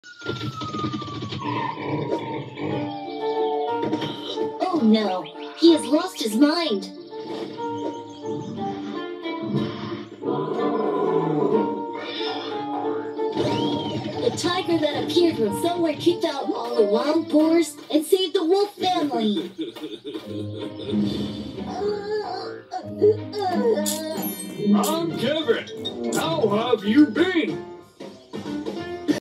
Oh no, he has lost his mind. The tiger that appeared from somewhere kicked out all the wild boars and saved the wolf family. I'm Kevin. How have you been?